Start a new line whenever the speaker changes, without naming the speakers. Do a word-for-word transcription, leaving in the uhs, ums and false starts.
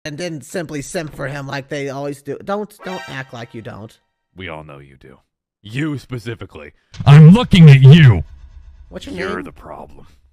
and didn't simply simp for him like they always do. Don't don't act like you don't.
We all know you do. You specifically.
I'm looking at you.
What's your
You're
name?
the problem.